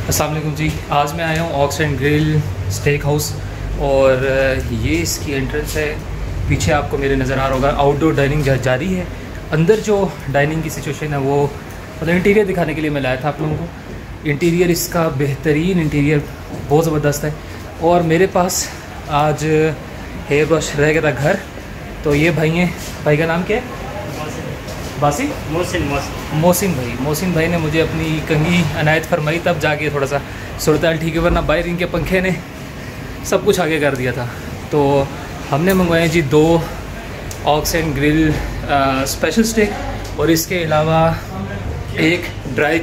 अस्सलाम वालेकुम जी। आज मैं आया हूँ Ox and Grill Steak House और ये इसकी एंट्रेंस है। पीछे आपको मेरे नज़र आ रहा होगा आउटडोर डाइनिंग जारी है। अंदर जो डाइनिंग की सिचुएशन है वो मतलब इंटीरियर दिखाने के लिए मैं लाया था आप लोगों को। इंटीरियर इसका बेहतरीन इंटीरियर बहुत ज़बरदस्त है। और मेरे पास आज हेयर ब्रश रह गया था घर, तो ये भाई हैं। भाई का नाम क्या है? बासी मोहसिन भाई ने मुझे अपनी कंघी अनायत फरमाई, तब जाके थोड़ा सा सूरत ठीक है, वरना बाहर इनके पंखे ने सब कुछ आगे कर दिया था। तो हमने मंगवाए जी 2 Ox and Grill special steak और इसके अलावा एक ड्राई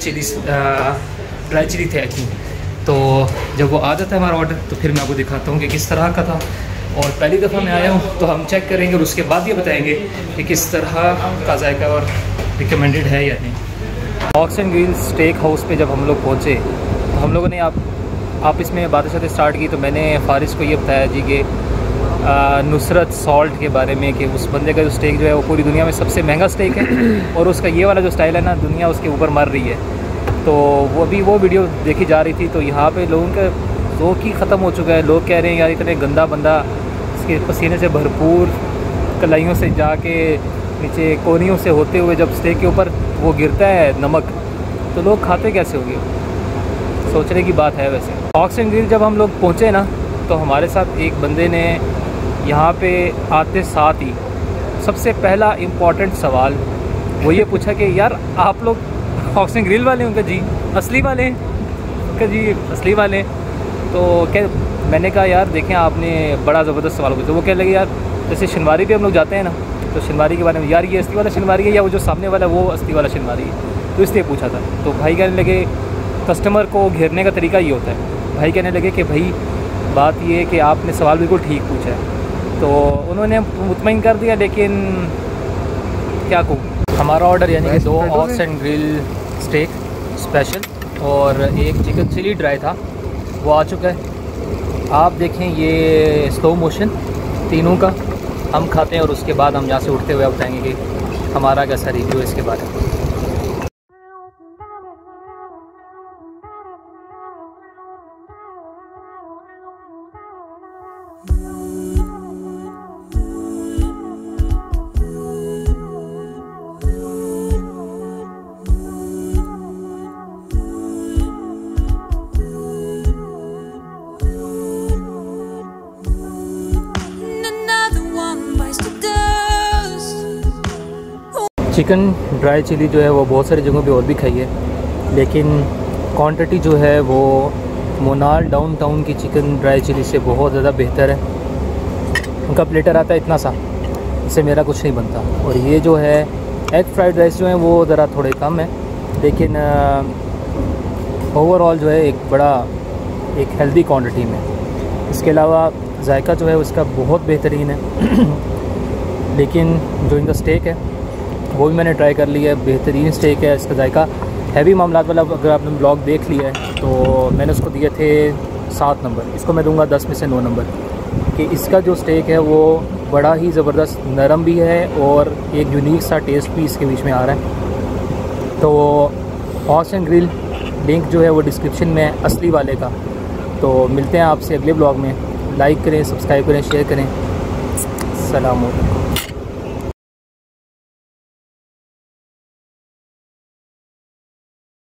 चिली थे आई थिंक। तो जब वो आ जाता है हमारा ऑर्डर तो फिर मैं आपको दिखाता हूँ कि किस तरह का था। और पहली दफ़ा मैं आया हूँ तो हम चेक करेंगे और उसके बाद ये बताएंगे कि किस तरह का जायका और रिकमेंडेड है या नहीं। Ox and Grill Steak House पे जब हम लोग पहुँचे तो हम लोगों ने आप इसमें बातें स्टार्ट की। तो मैंने फारिस को ये बताया जी कि नुसरत सॉल्ट के बारे में कि उस बंदे का जो स्टेक जो है वो पूरी दुनिया में सबसे महंगा स्टेक है और उसका ये वाला जो स्टाइल है ना, दुनिया उसके ऊपर मर रही है। तो वो वीडियो देखी जा रही थी। तो यहाँ पे लोगों का ज़ौक़ ही ख़त्म हो चुका है। लोग कह रहे हैं यार इतने गंदा बंदा, इसके पसीने से भरपूर कलाइयों से जाके नीचे कोनियों से होते हुए जब स्टेक के ऊपर वो गिरता है नमक, तो लोग खाते कैसे होंगे? सोचने की बात है। वैसे ऑक्स एंड ग्रिल जब हम लोग पहुँचे ना तो हमारे साथ एक बंदे ने यहाँ पे आते साथ ही सबसे पहला इम्पॉर्टेंट सवाल वो ये पूछा कि यार आप लोग ऑक्स एंड ग्रिल वाले होंगे? जी असली वाले हैं क्या? जी असली वाले हैं। तो क्या मैंने कहा यार देखें आपने बड़ा ज़बरदस्त सवाल पूछा। वो कह लगे यार जैसे शनवारी पे हम लोग जाते हैं ना, तो शनवारी के बारे में यार ये असली वाला शनवारी है या वो जो सामने वाला वो असली वाला शनवारी है? तो इसलिए पूछा था। तो भाई कहने लगे कस्टमर को घेरने का तरीका ये होता है। भाई कहने लगे कि भाई बात ये है कि आपने सवाल बिल्कुल ठीक पूछा है। तो उन्होंने मुतमईन कर दिया, लेकिन क्या कहूँ। हमारा ऑर्डर यानी कि 2 Ox and Grill Steak special और एक चिकन चिली ड्राई था, वो आ चुका है। आप देखें ये स्लो मोशन तीनों का हम खाते हैं और उसके बाद हम यहाँ से उठते हुए बताएंगे कि हमारा कैसा रिव्यू है इसके बारे में। चिकन ड्राई चिली जो है वो बहुत सारी जगहों पे और भी खाई है, लेकिन क्वांटिटी जो है वो मोनाल डाउनटाउन की चिकन ड्राई चिली से बहुत ज़्यादा बेहतर है। उनका प्लेटर आता है इतना सा, इससे मेरा कुछ नहीं बनता। और ये जो है एग फ्राइड राइस जो है वो ज़रा थोड़े कम है, लेकिन ओवरऑल जो है एक हेल्दी क्वांटिटी में। इसके अलावा जायका जो है उसका बहुत बेहतरीन है। लेकिन जो इनका स्टेक है वो भी मैंने ट्राई कर लिया है, बेहतरीन स्टेक है। इसका जायका हैवी मामलात वाला अगर आपने ब्लॉग देख लिया है तो मैंने उसको दिए थे 7 नंबर, इसको मैं दूंगा 10 में से 9 नंबर। कि इसका जो स्टेक है वो बड़ा ही ज़बरदस्त नरम भी है और एक यूनिक सा टेस्ट भी इसके बीच में आ रहा है। तो ऑक्स एंड ग्रिल लिंक जो है वो डिस्क्रिप्शन में है असली वाले का। तो मिलते हैं आपसे अगले ब्लॉग में। लाइक करें, सब्सक्राइब करें, शेयर करें। सलाम अलैकुम।